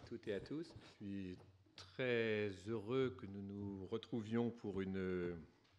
toutes et à tous. Je suis très heureux que nous nous retrouvions pour une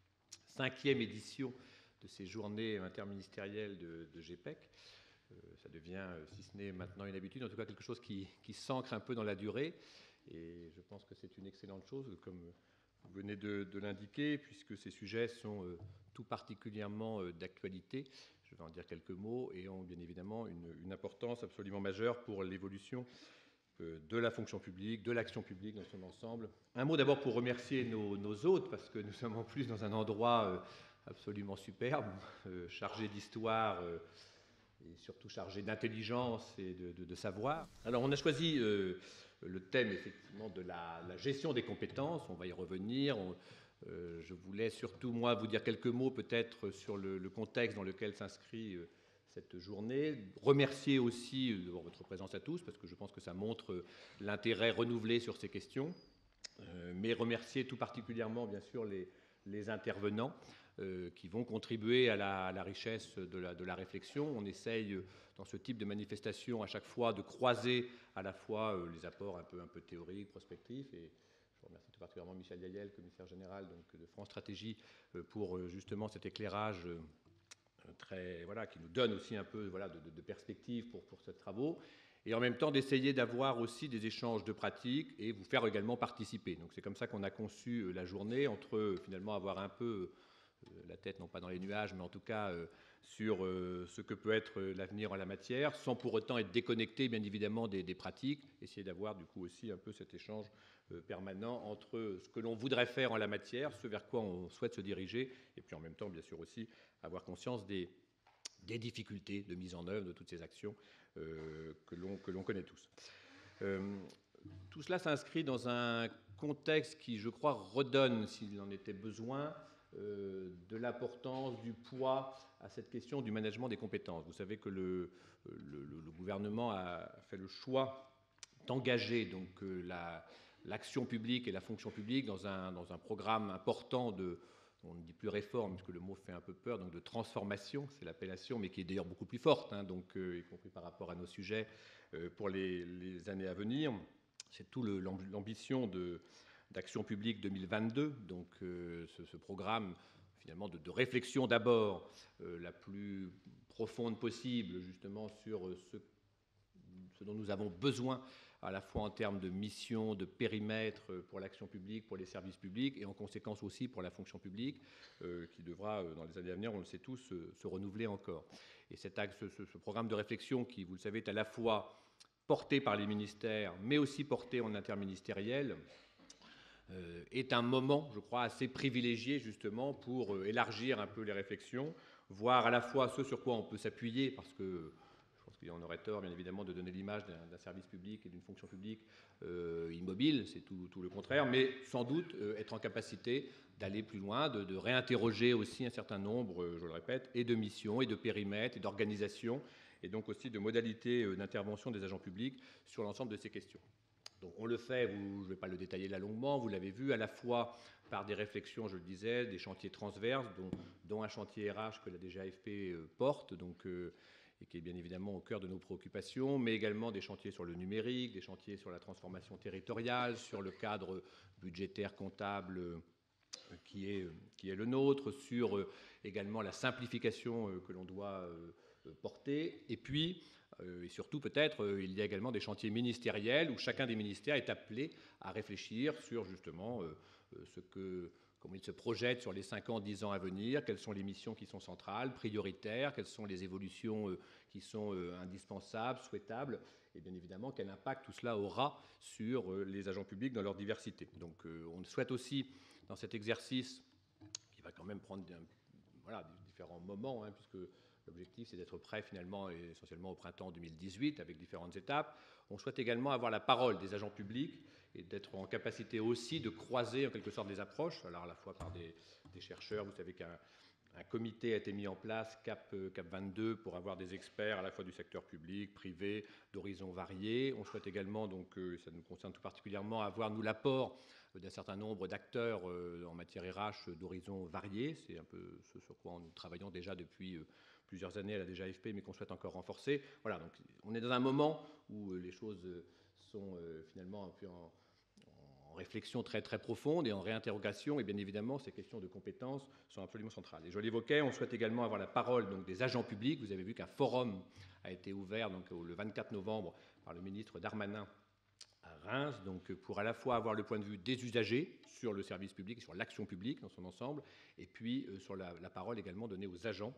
5e édition de ces journées interministérielles de GPEC. Ça devient, si ce n'est maintenant une habitude, en tout cas quelque chose qui s'ancre un peu dans la durée. Et je pense que c'est une excellente chose, comme vous venez de l'indiquer, puisque ces sujets sont tout particulièrement d'actualité. Je vais en dire quelques mots et ont bien évidemment une importance absolument majeure pour l'évolution de la fonction publique, de l'action publique dans son ensemble. Un mot d'abord pour remercier nos hôtes, parce que nous sommes en plus dans un endroit absolument superbe, chargé d'histoire et surtout chargé d'intelligence et de savoir. Alors on a choisi le thème effectivement de la gestion des compétences, on va y revenir. Je voulais surtout, moi, vous dire quelques mots peut-être sur le contexte dans lequel s'inscrit cette journée. Remercier aussi votre présence à tous, parce que je pense que ça montre l'intérêt renouvelé sur ces questions, mais remercier tout particulièrement, bien sûr, les intervenants qui vont contribuer à la richesse de la réflexion. On essaye, dans ce type de manifestation, à chaque fois de croiser à la fois les apports un peu théoriques, prospectifs, et je remercie tout particulièrement Michel Yael, commissaire général de France Stratégie, pour justement cet éclairage qui nous donne aussi un peu de perspective pour ces travaux, et en même temps d'essayer d'avoir aussi des échanges de pratiques et vous faire également participer. Donc c'est comme ça qu'on a conçu la journée, entre finalement avoir un peu la tête non pas dans les nuages, mais en tout cas sur ce que peut être l'avenir en la matière, sans pour autant être déconnecté bien évidemment des pratiques, essayer d'avoir du coup aussi un peu cet échange permanent entre ce que l'on voudrait faire en la matière, ce vers quoi on souhaite se diriger, et puis en même temps bien sûr aussi avoir conscience des difficultés de mise en œuvre de toutes ces actions que l'on connaît tous. Tout cela s'inscrit dans un contexte qui, je crois, redonne, s'il en était besoin, de l'importance, du poids à cette question du management des compétences. Vous savez que le gouvernement a fait le choix d'engager donc l'action publique et la fonction publique dans un programme important on ne dit plus réforme, puisque le mot fait un peu peur, donc de transformation, c'est l'appellation, mais qui est d'ailleurs beaucoup plus forte, donc, y compris par rapport à nos sujets pour les années à venir. C'est tout l'ambition d'Action publique 2022, donc ce programme finalement de réflexion d'abord la plus profonde possible, justement sur ce dont nous avons besoin à la fois en termes de mission, de périmètre pour l'action publique, pour les services publics, et en conséquence aussi pour la fonction publique, qui devra, dans les années à venir, on le sait tous, se renouveler encore. Et ce programme de réflexion qui, vous le savez, est à la fois porté par les ministères, mais aussi porté en interministériel, est un moment, je crois, assez privilégié justement pour élargir un peu les réflexions, voir à la fois ce sur quoi on peut s'appuyer, parce que je pense qu'on aurait tort, bien évidemment, de donner l'image d'un service public et d'une fonction publique immobile, c'est tout le contraire, mais sans doute être en capacité d'aller plus loin, de réinterroger aussi un certain nombre, je le répète, et de missions, et de périmètres, et d'organisations, et donc aussi de modalités d'intervention des agents publics sur l'ensemble de ces questions. Donc on le fait, je ne vais pas le détailler là longuement, vous l'avez vu, à la fois par des réflexions, je le disais, des chantiers transverses, dont un chantier RH que la DGAFP porte, donc, et qui est bien évidemment au cœur de nos préoccupations, mais également des chantiers sur le numérique, des chantiers sur la transformation territoriale, sur le cadre budgétaire comptable qui est le nôtre, sur également la simplification que l'on doit porter, et puis, et surtout peut-être, il y a également des chantiers ministériels où chacun des ministères est appelé à réfléchir sur justement comment il se projette sur les 5 ans, 10 ans à venir, quelles sont les missions qui sont centrales, prioritaires, quelles sont les évolutions qui sont indispensables, souhaitables, et bien évidemment quel impact tout cela aura sur les agents publics dans leur diversité. Donc on souhaite aussi, dans cet exercice, qui va quand même prendre différents moments, puisque l'objectif, c'est d'être prêt finalement essentiellement au printemps 2018 avec différentes étapes. On souhaite également avoir la parole des agents publics et d'être en capacité aussi de croiser en quelque sorte des approches, alors à la fois par des chercheurs. Vous savez qu'un comité a été mis en place, CAP 22, pour avoir des experts à la fois du secteur public, privé, d'horizons variés. On souhaite également, donc ça nous concerne tout particulièrement, avoir, nous, l'apport d'un certain nombre d'acteurs en matière RH d'horizons variés. C'est un peu ce sur quoi nous travaillons déjà depuis plusieurs années à la DGAFP, mais qu'on souhaite encore renforcer. Voilà, donc on est dans un moment où les choses sont finalement un peu en réflexion très, très profonde et en réinterrogation. Et bien évidemment, ces questions de compétences sont absolument centrales. Et je l'évoquais, on souhaite également avoir la parole donc, des agents publics. Vous avez vu qu'un forum a été ouvert donc, le 24 novembre par le ministre Darmanin à Reims, donc pour à la fois avoir le point de vue des usagers sur le service public et sur l'action publique dans son ensemble, et puis sur la parole également donnée aux agents,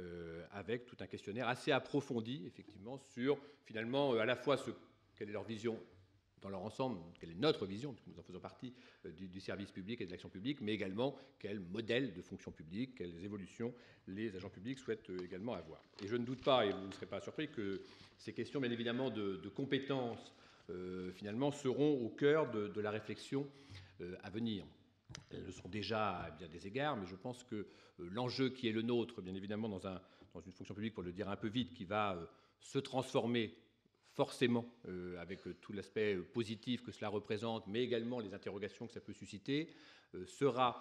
avec tout un questionnaire assez approfondi, effectivement, sur finalement à la fois quelle est leur vision dans leur ensemble, quelle est notre vision, puisque nous en faisons partie, du service public et de l'action publique, mais également quel modèle de fonction publique, quelles évolutions les agents publics souhaitent également avoir. Et je ne doute pas, et vous ne serez pas surpris, que ces questions, bien évidemment, de compétences, finalement, seront au cœur de la réflexion à venir. Elles le sont déjà à bien des égards, mais je pense que l'enjeu qui est le nôtre, bien évidemment, dans une fonction publique, pour le dire un peu vite, qui va se transformer forcément, avec tout l'aspect positif que cela représente, mais également les interrogations que ça peut susciter, sera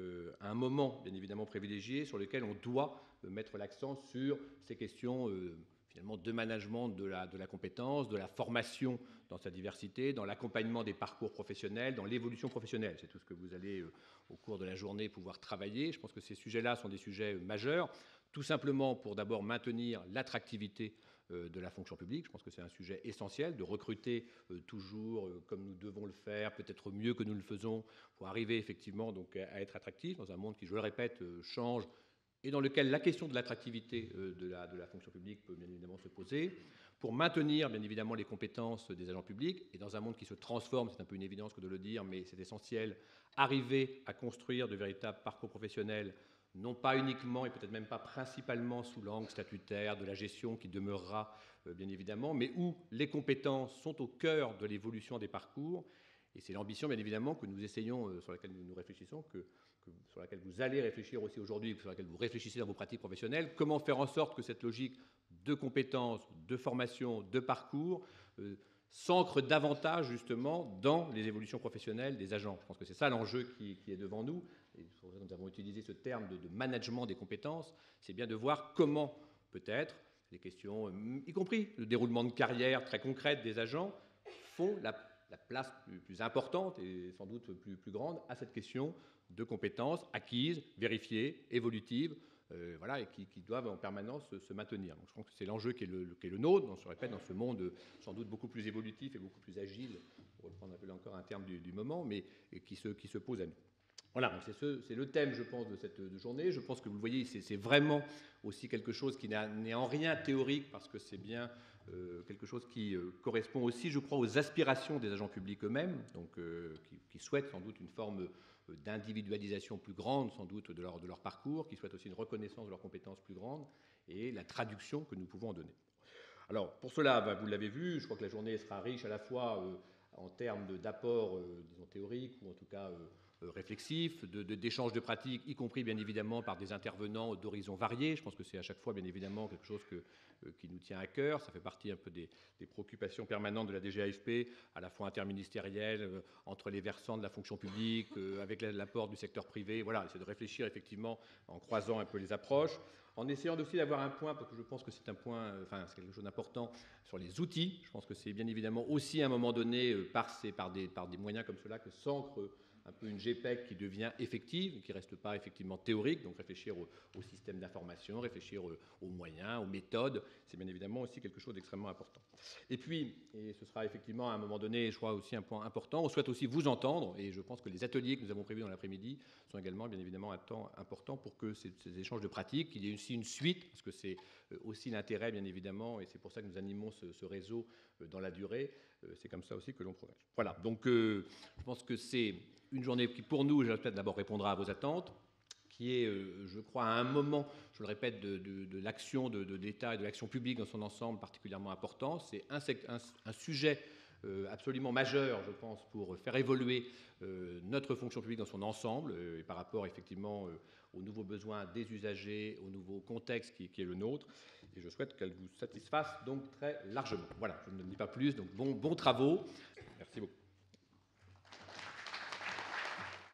un moment, bien évidemment, privilégié sur lequel on doit mettre l'accent sur ces questions finalement de management de la compétence, de la formation dans sa diversité, dans l'accompagnement des parcours professionnels, dans l'évolution professionnelle. C'est tout ce que vous allez, au cours de la journée, pouvoir travailler. Je pense que ces sujets-là sont des sujets majeurs, tout simplement pour d'abord maintenir l'attractivité de la fonction publique. Je pense que c'est un sujet essentiel de recruter toujours comme nous devons le faire, peut-être mieux que nous le faisons, pour arriver effectivement donc, à être attractif dans un monde qui, je le répète, change et dans lequel la question de l'attractivité de la fonction publique peut bien évidemment se poser, pour maintenir bien évidemment les compétences des agents publics, et dans un monde qui se transforme, c'est un peu une évidence que de le dire, mais c'est essentiel, arriver à construire de véritables parcours professionnels, non pas uniquement et peut-être même pas principalement sous l'angle statutaire de la gestion qui demeurera bien évidemment, mais où les compétences sont au cœur de l'évolution des parcours. Et c'est l'ambition, bien évidemment, que nous essayons, sur laquelle nous réfléchissons, sur laquelle vous allez réfléchir aussi aujourd'hui, sur laquelle vous réfléchissez dans vos pratiques professionnelles. Comment faire en sorte que cette logique de compétences, de formation, de parcours s'ancre davantage, justement, dans les évolutions professionnelles des agents. Je pense que c'est ça l'enjeu qui est devant nous. Et nous avons utilisé ce terme de management des compétences. C'est bien de voir comment, peut-être, les questions, y compris le déroulement de carrière très concrète des agents, font la place plus importante et sans doute plus grande à cette question de compétences acquises, vérifiées, évolutives, voilà, et qui doivent en permanence se maintenir. Donc je pense que c'est l'enjeu qui est le nôtre, on se répète, dans ce monde sans doute beaucoup plus évolutif et beaucoup plus agile, pour reprendre un peu encore un terme du moment, mais qui se pose à nous. Voilà, c'est le thème, je pense, de cette journée. Je pense que vous le voyez, c'est vraiment aussi quelque chose qui n'est en rien théorique, parce que c'est bien quelque chose qui correspond aussi, je crois, aux aspirations des agents publics eux-mêmes, donc qui souhaitent sans doute une forme d'individualisation plus grande, sans doute, de leur parcours, qui souhaitent aussi une reconnaissance de leurs compétences plus grande, et la traduction que nous pouvons en donner. Alors, pour cela, vous l'avez vu, je crois que la journée sera riche à la fois en termes d'apports, disons, théoriques, ou en tout cas réflexifs, d'échanges de pratiques, y compris bien évidemment par des intervenants d'horizons variés. Je pense que c'est à chaque fois bien évidemment quelque chose qui nous tient à cœur. Ça fait partie un peu des préoccupations permanentes de la DGAFP, à la fois interministérielle, entre les versants de la fonction publique, avec l'apport du secteur privé. Voilà, c'est de réfléchir effectivement en croisant un peu les approches, en essayant aussi d'avoir un point, parce que je pense que c'est un point, enfin c'est quelque chose d'important, sur les outils. Je pense que c'est bien évidemment aussi à un moment donné, par des moyens comme cela, que s'ancre un peu une GPEC qui devient effective, qui ne reste pas effectivement théorique, donc réfléchir au système d'information, réfléchir aux moyens, aux méthodes, c'est bien évidemment aussi quelque chose d'extrêmement important. Et puis, et ce sera effectivement à un moment donné, je crois aussi un point important, on souhaite aussi vous entendre, et je pense que les ateliers que nous avons prévus dans l'après-midi sont également bien évidemment un temps important pour que ces échanges de pratiques, qu'il y ait aussi une suite, parce que c'est aussi l'intérêt bien évidemment, et c'est pour ça que nous animons ce réseau dans la durée, c'est comme ça aussi que l'on progresse. Voilà, donc je pense que c'est une journée qui, pour nous, j'espère d'abord répondra à vos attentes, qui est, je crois, à un moment, je le répète, de l'action de l'État et de l'action publique dans son ensemble particulièrement important. C'est un sujet absolument majeur, je pense, pour faire évoluer notre fonction publique dans son ensemble, et par rapport effectivement aux nouveaux besoins des usagers, au nouveau contexte qui est le nôtre. Et je souhaite qu'elle vous satisfasse donc très largement. Voilà, je ne dis pas plus, donc bons travaux. Merci beaucoup.